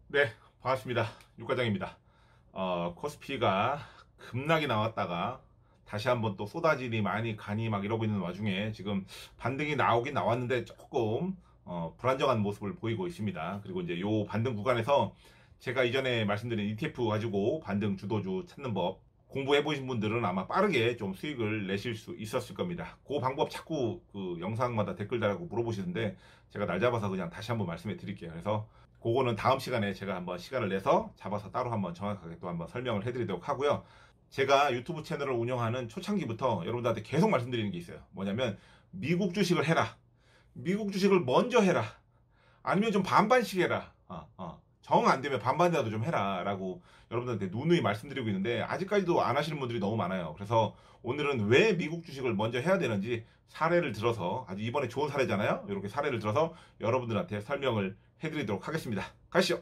네, 반갑습니다. 육과장입니다. 코스피가 급락이 나왔다가 다시 한번 또 쏟아지니 많이 가니 막 이러고 있는 와중에 지금 반등이 나오긴 나왔는데 조금 불안정한 모습을 보이고 있습니다. 그리고 이제 요 반등 구간에서 제가 이전에 말씀드린 ETF 가지고 반등 주도주 찾는 법 공부해 보신 분들은 아마 빠르게 좀 수익을 내실 수 있었을 겁니다. 그 방법 자꾸 그 영상마다 댓글 달라고 물어보시는데 제가 날 잡아서 그냥 다시 한번 말씀해 드릴게요. 그래서 그거는 다음 시간에 제가 한번 시간을 내서 잡아서 따로 한번 정확하게 또 한번 설명을 해드리도록 하고요. 제가 유튜브 채널을 운영하는 초창기부터 여러분들한테 계속 말씀드리는 게 있어요. 뭐냐면 미국 주식을 해라. 미국 주식을 먼저 해라. 아니면 좀 반반씩 해라. 정 안 되면 반반이라도 좀 해라. 라고 여러분들한테 누누이 말씀드리고 있는데 아직까지도 안 하시는 분들이 너무 많아요. 그래서 오늘은 왜 미국 주식을 먼저 해야 되는지 사례를 들어서 아주 이번에 좋은 사례잖아요. 이렇게 사례를 들어서 여러분들한테 설명을 해드리도록 하겠습니다. 가시죠.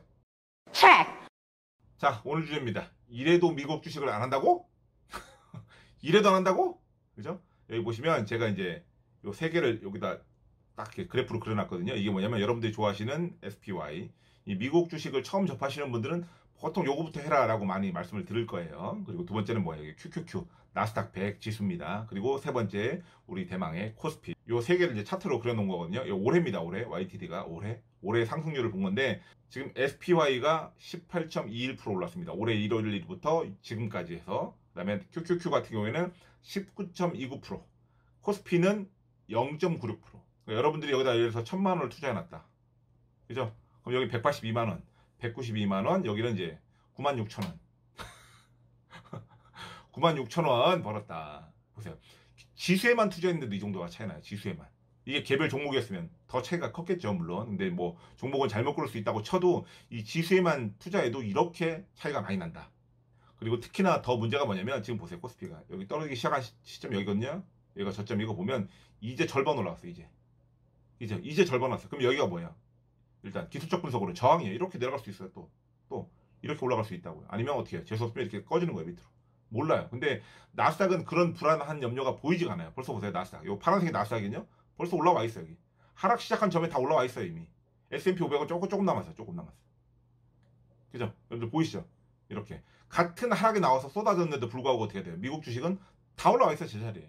자, 오늘 주제입니다. 이래도 미국 주식을 안 한다고? 이래도 안 한다고? 그죠? 여기 보시면 제가 이제 요 세 개를 여기다 딱 이렇게 그래프로 그려놨거든요. 이게 뭐냐면 여러분들이 좋아하시는 SPY. 이 미국 주식을 처음 접하시는 분들은 보통 요거부터 해라 라고 많이 말씀을 드릴 거예요. 그리고 두 번째는 뭐예요? QQQ, 나스닥 100 지수입니다. 그리고 세 번째, 우리 대망의 코스피. 요 세 개를 이제 차트로 그려놓은 거거든요. 요 올해입니다. 올해. YTD가 올해 상승률을 본 건데, 지금 SPY가 18.21% 올랐습니다. 올해 1월 1일부터 지금까지 해서. 그 다음에 QQQ 같은 경우에는 19.29%. 코스피는 0.96%. 여러분들이 여기다 예를 들어서 1000만 원을 투자해놨다. 그죠? 그럼 여기 182만 원, 192만 원, 여기는 이제 96,000원. 96,000원 벌었다. 보세요. 지수에만 투자했는데도 이 정도가 차이 나요. 지수에만. 이게 개별 종목이었으면 더 차이가 컸겠죠, 물론. 근데 뭐 종목은 잘못 고를 수 있다고 쳐도 이 지수에만 투자해도 이렇게 차이가 많이 난다. 그리고 특히나 더 문제가 뭐냐면 지금 보세요. 코스피가 여기 떨어지기 시작한 시점 여기거든요. 여기가 저점 이거 보면 이제 절반 올라왔어요. 이제 절반 왔어요. 그럼 여기가 뭐예요? 일단 기술적 분석으로 저항이에요. 이렇게 내려갈 수 있어요. 또 이렇게 올라갈 수 있다고요. 아니면 어떻게 해요? 재수없으면 이렇게 꺼지는 거예요. 밑으로. 몰라요. 근데 나스닥은 그런 불안한 염려가 보이지가 않아요. 벌써 보세요. 나스닥. 요 파란색이 나스닥이거든요. 벌써 올라와 있어요. 여기. 하락 시작한 점에 다 올라와 있어요. 이미. S&P 500은 조금 남았어요. 조금 남았어요. 그죠? 여러분들 보이시죠? 이렇게. 같은 하락이 나와서 쏟아졌는데도 불구하고 어떻게 돼요? 미국 주식은 다 올라와 있어요. 제자리에.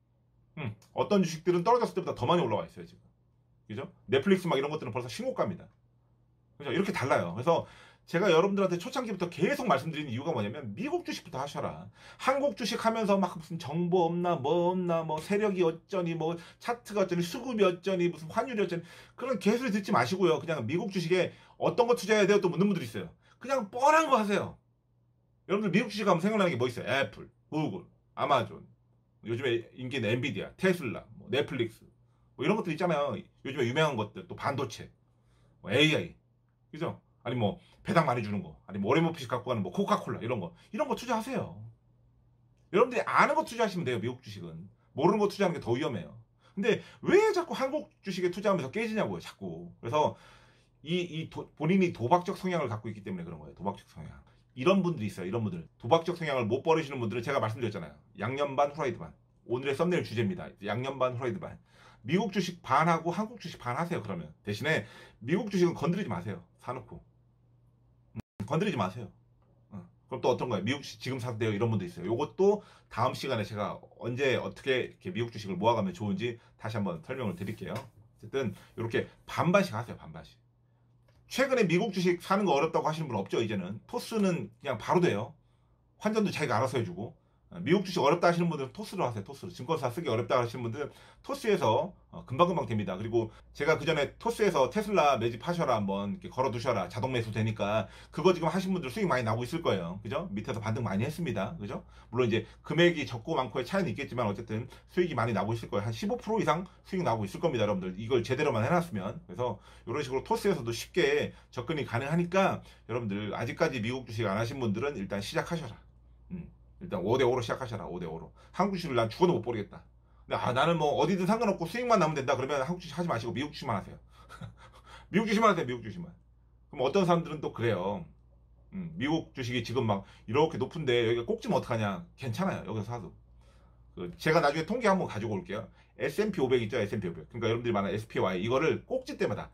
어떤 주식들은 떨어졌을 때보다 더 많이 올라와 있어요. 지금. 그죠? 넷플릭스 막 이런 것들은 벌써 신고가입니다. 그죠? 이렇게 달라요. 그래서 제가 여러분들한테 초창기부터 계속 말씀드리는 이유가 뭐냐면 미국 주식부터 하셔라. 한국 주식 하면서 막 무슨 정보 없나 뭐 없나 뭐 세력이 어쩌니 뭐 차트가 어쩌니 수급이 어쩌니 무슨 환율이 어쩌니 그런 개소리 듣지 마시고요. 그냥 미국 주식에 어떤 거 투자해야 돼요? 또 묻는 분들이 있어요. 그냥 뻔한 거 하세요. 여러분들 미국 주식 하면 생각나는 게 뭐 있어요? 애플, 구글, 아마존, 요즘에 인기는 엔비디아, 테슬라, 뭐 넷플릭스 뭐 이런 것들 있잖아요. 요즘에 유명한 것들 또 반도체, 뭐 AI, 그죠? 아니 뭐 배당 많이 주는 거, 아니 뭐 오렌 버핏이 갖고 가는 뭐 코카콜라 이런 거 투자하세요. 여러분들이 아는 거 투자하시면 돼요. 미국 주식은 모르는 거 투자하는 게 더 위험해요. 근데 왜 자꾸 한국 주식에 투자하면서 깨지냐고요, 자꾸. 그래서 본인이 도박적 성향을 갖고 있기 때문에 그런 거예요. 도박적 성향. 이런 분들이 있어요. 이런 분들. 도박적 성향을 못 버리시는 분들은 제가 말씀드렸잖아요. 양념 반 후라이드 반. 오늘의 썸네일 주제입니다. 양념 반 후라이드 반. 미국 주식 반하고 한국 주식 반 하세요. 그러면 대신에 미국 주식은 건드리지 마세요. 사놓고 건드리지 마세요. 그럼 또 어떤 거예요? 미국 주식 지금 사도 돼요. 이런 분도 있어요. 요것도 다음 시간에 제가 언제 어떻게 이렇게 미국 주식을 모아가면 좋은지 다시 한번 설명을 드릴게요. 어쨌든 이렇게 반반씩 하세요. 반반씩. 최근에 미국 주식 사는 거 어렵다고 하시는 분 없죠? 이제는 토스는 그냥 바로 돼요. 환전도 자기가 알아서 해주고. 미국 주식 어렵다 하시는 분들은 토스로 하세요. 토스로. 증권사 쓰기 어렵다 하시는 분들은 토스에서 금방금방 됩니다. 그리고 제가 그 전에 토스에서 테슬라 매집하셔라 한번 이렇게 걸어두셔라. 자동 매수 되니까 그거 지금 하신 분들 수익 많이 나고 있을 거예요. 그죠? 밑에서 반등 많이 했습니다. 그죠? 물론 이제 금액이 적고 많고의 차이는 있겠지만 어쨌든 수익이 많이 나고 있을 거예요. 한 15% 이상 수익 나고 있을 겁니다. 여러분들 이걸 제대로만 해놨으면. 그래서 이런 식으로 토스에서도 쉽게 접근이 가능하니까 여러분들 아직까지 미국 주식 안 하신 분들은 일단 시작하셔라. 일단 5대5로 시작하셔라. 5대5로. 한국 주식을 난 죽어도 못 버리겠다. 근데 나는 뭐 어디든 상관없고 수익만 나면 된다. 그러면 한국 주식 하지 마시고 미국 주식만 하세요. 미국 주식만 하세요. 미국 주식만. 그럼 어떤 사람들은 또 그래요. 미국 주식이 지금 막 이렇게 높은데 여기가 꼭지면 어떡하냐. 괜찮아요. 여기서 사도. 제가 나중에 통계 한번 가지고 올게요. S&P 500 있죠. S&P 500. 그러니까 여러분들이 말하는 SPY 이거를 꼭지 때마다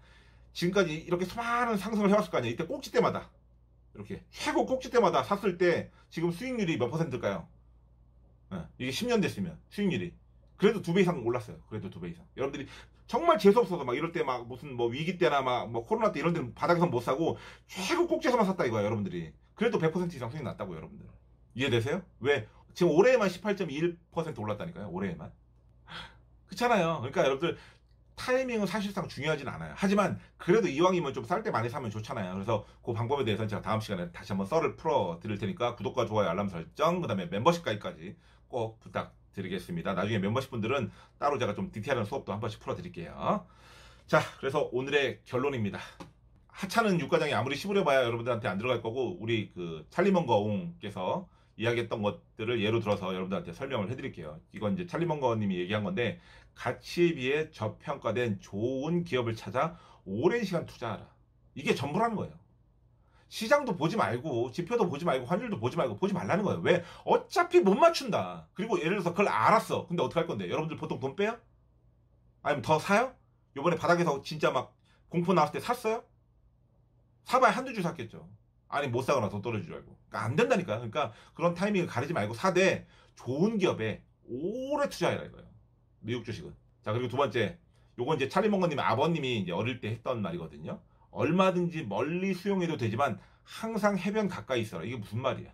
지금까지 이렇게 수많은 상승을 해왔을 거 아니에요. 이때 꼭지 때마다 이렇게 최고 꼭지 때마다 샀을 때 지금 수익률이 몇 퍼센트일까요? 이게 10년 됐으면 수익률이 그래도 2배 이상 올랐어요. 그래도 2배 이상. 여러분들이 정말 재수없어서 막 이럴 때 막 무슨 뭐 위기 때나 막 뭐 코로나 때 이런 데는 바닥에서 못 사고 최고 꼭지에서만 샀다 이거야 여러분들이. 그래도 100% 이상 수익 났다고 여러분들. 이해되세요? 왜? 지금 올해에만 18.21% 올랐다니까요. 올해에만. 그렇잖아요. 그러니까 여러분들 타이밍은 사실상 중요하진 않아요. 하지만 그래도 이왕이면 좀 쌀 때 많이 사면 좋잖아요. 그래서 그 방법에 대해서는 제가 다음 시간에 다시 한번 썰을 풀어 드릴 테니까 구독과 좋아요, 알람 설정, 그 다음에 멤버십 가입까지 꼭 부탁드리겠습니다. 나중에 멤버십 분들은 따로 제가 좀 디테일한 수업도 한 번씩 풀어 드릴게요. 자, 그래서 오늘의 결론입니다. 하찮은 유가장이 아무리 씹으려봐야 여러분들한테 안 들어갈 거고, 우리 그 찰리먼거옹께서 이야기했던 것들을 예로 들어서 여러분들한테 설명을 해드릴게요. 이건 이제 찰리먼거님이 얘기한 건데, 가치에 비해 저평가된 좋은 기업을 찾아 오랜 시간 투자하라. 이게 전부라는 거예요. 시장도 보지 말고 지표도 보지 말고 환율도 보지 말고 보지 말라는 거예요. 왜? 어차피 못 맞춘다. 그리고 예를 들어서 그걸 알았어. 근데 어떻게 할 건데? 여러분들 보통 돈 빼요? 아니면 더 사요? 요번에 바닥에서 진짜 막 공포 나왔을 때 샀어요? 사봐야 한두 주 샀겠죠. 아니 못 사거나 더 떨어질 줄 알고. 그러니까 안 된다니까. 그러니까 그런 타이밍을 가리지 말고 사되 좋은 기업에 오래 투자해라 이거예요. 미국 주식은. 자, 그리고 두 번째, 요건 이제 찰리먼거님 아버님이 이제 어릴 때 했던 말이거든요. 얼마든지 멀리 수용해도 되지만 항상 해변 가까이 있어라. 이게 무슨 말이야?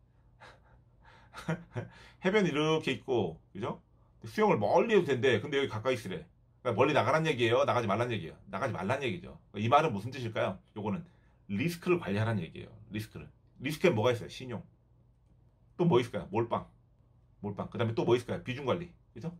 해변 이렇게 있고, 그죠? 수영을 멀리 해도 된대. 근데 여기 가까이 있으래. 그러니까 멀리 나가란 얘기예요? 나가지 말란 얘기예요? 나가지 말란 얘기죠. 이 말은 무슨 뜻일까요? 요거는 리스크를 관리하라는 얘기예요. 리스크를. 리스크에 뭐가 있어요? 신용. 또 뭐 있을까요? 몰빵. 몰빵. 그 다음에 또 뭐 있을까요? 비중 관리. 그죠?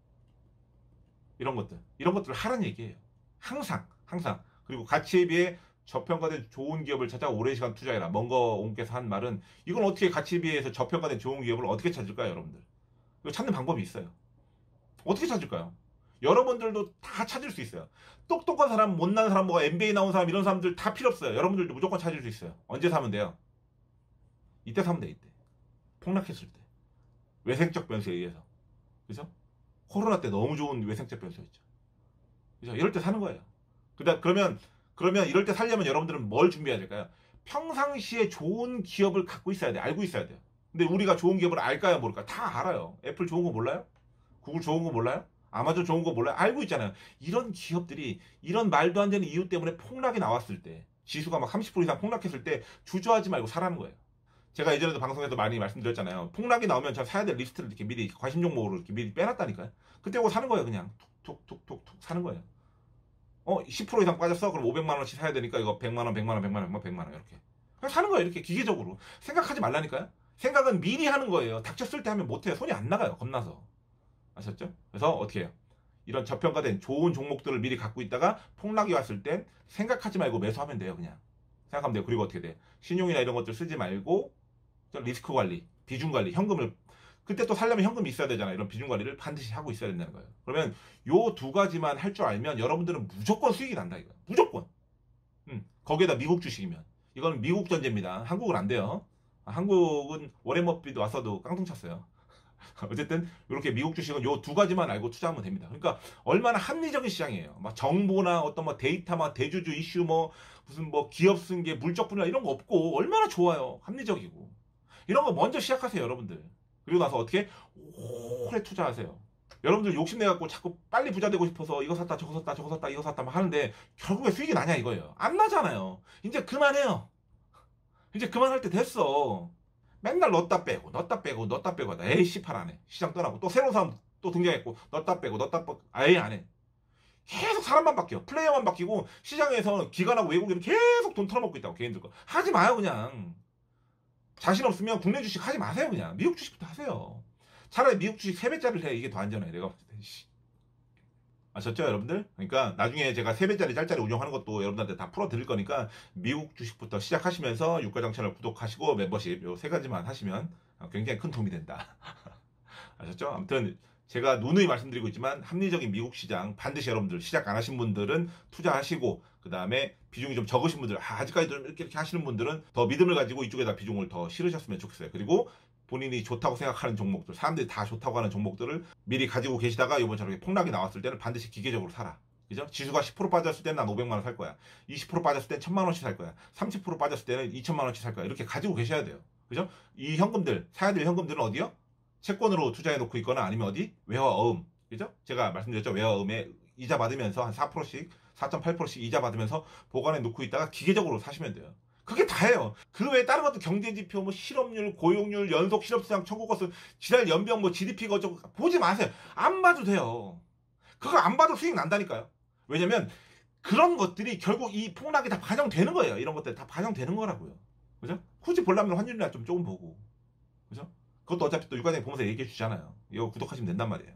이런 것들을 하라는 얘기예요. 항상. 그리고 가치에 비해 저평가된 좋은 기업을 찾아 오랜 시간 투자해라. 먼거옹께서 한 말은, 이건 어떻게 가치에 비해서 저평가된 좋은 기업을 어떻게 찾을까요, 여러분들? 이거 찾는 방법이 있어요. 어떻게 찾을까요? 여러분들도 다 찾을 수 있어요. 똑똑한 사람, 못난 사람, 뭐 MBA 나온 사람, 이런 사람들 다 필요 없어요. 여러분들도 무조건 찾을 수 있어요. 언제 사면 돼요? 이때 사면 돼, 이때. 폭락했을 때. 외생적 변수에 의해서. 그죠? 코로나 때 너무 좋은 외생적 변수였죠. 그죠? 이럴 때 사는 거예요. 그러면 이럴 때 살려면 여러분들은 뭘 준비해야 될까요? 평상시에 좋은 기업을 갖고 있어야 돼. 알고 있어야 돼요. 근데 우리가 좋은 기업을 알까요? 모를까요? 다 알아요. 애플 좋은 거 몰라요? 구글 좋은 거 몰라요? 아마존 좋은 거 몰라요? 알고 있잖아요. 이런 기업들이 이런 말도 안 되는 이유 때문에 폭락이 나왔을 때, 지수가 막 30% 이상 폭락했을 때 주저하지 말고 사라는 거예요. 제가 예전에도 방송에서 많이 말씀드렸잖아요. 폭락이 나오면 제가 사야 될 리스트를 이렇게 미리 관심 종목으로 이렇게 미리 빼놨다니까요. 그때 오고 사는 거예요. 그냥 툭툭툭툭 사는 거예요. 10% 이상 빠졌어? 그럼 500만 원씩 사야 되니까 이거 100만 원, 100만 원, 100만 원, 100만 원 이렇게. 그냥 사는 거예요. 이렇게 기계적으로. 생각하지 말라니까요. 생각은 미리 하는 거예요. 닥쳤을 때 하면 못해요. 손이 안 나가요. 겁나서. 아셨죠? 그래서 어떻게 해요? 이런 저평가된 좋은 종목들을 미리 갖고 있다가 폭락이 왔을 땐 생각하지 말고 매수하면 돼요. 그냥. 생각하면 돼요. 그리고 어떻게 돼? 신용이나 이런 것들 쓰지 말고 리스크 관리, 비중 관리, 현금을 그때 또 살려면 현금이 있어야 되잖아요. 이런 비중 관리를 반드시 하고 있어야 된다는 거예요. 그러면 요 두 가지만 할 줄 알면 여러분들은 무조건 수익이 난다 이거예요. 무조건. 거기에다 미국 주식이면 이건 미국 전제입니다. 한국은 안 돼요. 한국은 워렌 버핏 왔어도 깡통 쳤어요. 어쨌든 이렇게 미국 주식은 요 두 가지만 알고 투자하면 됩니다. 그러니까 얼마나 합리적인 시장이에요. 막 정보나 어떤 뭐 데이터, 막 대주주 이슈, 뭐 무슨 뭐 기업 승계, 물적 분할 이런 거 없고 얼마나 좋아요. 합리적이고. 이런 거 먼저 시작하세요, 여러분들. 그리고 나서 어떻게 오래 투자하세요. 여러분들 욕심내갖고 자꾸 빨리 부자 되고 싶어서 이거 샀다 저거 샀다 저거 샀다 이거 샀다 막 하는데 결국에 수익이 나냐 이거예요. 안 나잖아요. 이제 그만해요. 이제 그만할 때 됐어. 맨날 넣었다 빼고 하다. 에이 씨팔 안 해. 시장 떠나고 또 새로운 사람 또 등장했고 넣었다 빼고 아예 안 해. 계속 사람만 바뀌어. 플레이어만 바뀌고 시장에서 기관하고 외국인은 계속 돈 털어먹고 있다고. 개인들 거 하지 마요. 그냥 자신 없으면 국내 주식 하지 마세요. 그냥 미국 주식부터 하세요. 차라리 미국 주식 3배짜리를 해. 이게 더 안전해. 내가 봤을 때. 아셨죠 여러분들? 그러니까 나중에 제가 3배짜리 짤짤이 운영하는 것도 여러분들한테 다 풀어드릴 거니까 미국 주식부터 시작하시면서 육가장 채널 구독하시고 멤버십 요 3가지만 하시면 굉장히 큰 도움이 된다. 아셨죠? 아무튼 제가 누누이 말씀드리고 있지만 합리적인 미국 시장 반드시 여러분들 시작 안 하신 분들은 투자하시고, 그 다음에 비중이 좀 적으신 분들, 아직까지도 이렇게 하시는 분들은 더 믿음을 가지고 이쪽에다 비중을 더 실으셨으면 좋겠어요. 그리고 본인이 좋다고 생각하는 종목들, 사람들이 다 좋다고 하는 종목들을 미리 가지고 계시다가 이번처럼 폭락이 나왔을 때는 반드시 기계적으로 사라. 그죠? 지수가 10% 빠졌을 때는 난 500만 원 살 거야. 20% 빠졌을 때는 1000만 원씩 살 거야. 30% 빠졌을 때는 2000만 원씩 살 거야. 이렇게 가지고 계셔야 돼요. 그죠? 이 현금들, 사야 될 현금들은 어디요? 채권으로 투자해 놓고 있거나 아니면 어디? 외화어음. 그죠? 제가 말씀드렸죠. 외화어음에 이자 받으면서 한 4%씩, 4.8%씩 이자 받으면서 보관해 놓고 있다가 기계적으로 사시면 돼요. 그게 다예요. 그 외에 다른 것도 경제지표, 뭐 실업률, 고용률, 연속 실업수당 청구 건수, 지난 연병, 뭐 GDP 거저 보지 마세요. 안 봐도 돼요. 그거 안 봐도 수익 난다니까요. 왜냐면 그런 것들이 결국 이 폭락이 다 반영되는 거예요. 이런 것들 다 반영되는 거라고요. 그죠? 굳이 보려면 환율이나 좀 조금 보고. 그죠? 그것도 어차피 또 육아장이 보면서 얘기해 주잖아요. 이거 구독하시면 된단 말이에요.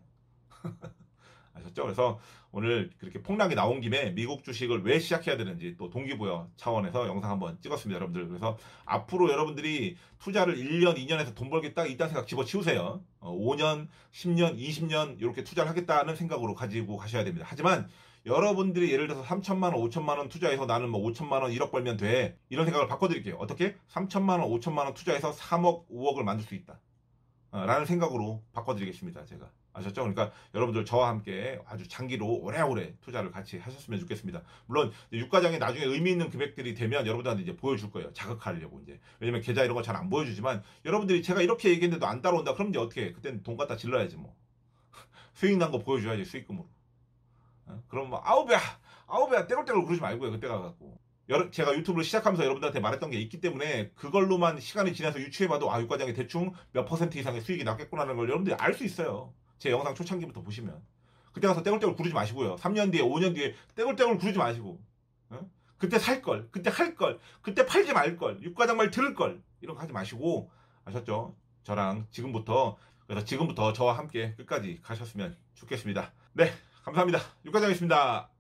아셨죠? 그래서 오늘 그렇게 폭락이 나온 김에 미국 주식을 왜 시작해야 되는지 또 동기부여 차원에서 영상 한번 찍었습니다, 여러분들. 그래서 앞으로 여러분들이 투자를 1년, 2년에서 돈 벌겠다, 이딴 생각 집어치우세요. 5년, 10년, 20년 이렇게 투자를 하겠다는 생각으로 가지고 가셔야 됩니다. 하지만 여러분들이 예를 들어서 3천만 원, 5천만 원 투자해서 나는 뭐 5천만 원, 1억 벌면 돼. 이런 생각을 바꿔드릴게요. 어떻게? 3천만 원, 5천만 원 투자해서 3억, 5억을 만들 수 있다. 라는 생각으로 바꿔드리겠습니다. 제가. 아셨죠? 그러니까 여러분들 저와 함께 아주 장기로 오래오래 투자를 같이 하셨으면 좋겠습니다. 물론 유가장에 나중에 의미 있는 금액들이 되면 여러분들한테 이제 보여줄 거예요. 자극하려고 이제. 왜냐면 계좌 이런 거 잘 안 보여주지만 여러분들이 제가 이렇게 얘기했는데도 안 따라온다. 그럼 이제 어떻게 해? 그때는 돈 갖다 질러야지 뭐. 수익 난 거 보여줘야지 수익금으로. 그럼 뭐 아우 배야 떼굴떼굴 그러지 말고요. 그때 가갖고. 제가 유튜브를 시작하면서 여러분들한테 말했던 게 있기 때문에 그걸로만 시간이 지나서 유추해봐도 아 유가장이 대충 몇 % 이상의 수익이 났겠구나라는 걸 여러분들이 알 수 있어요. 제 영상 초창기부터 보시면. 그때 가서 떼굴떼굴 구르지 마시고요. 3년 뒤에 5년 뒤에 떼굴떼굴 구르지 마시고. 그때 살 걸, 그때 할 걸, 그때 팔지 말 걸, 유가장 말 들을 걸 이런 거 하지 마시고 아셨죠? 저랑 그래서 지금부터 저와 함께 끝까지 가셨으면 좋겠습니다. 네, 감사합니다. 유가장이었습니다.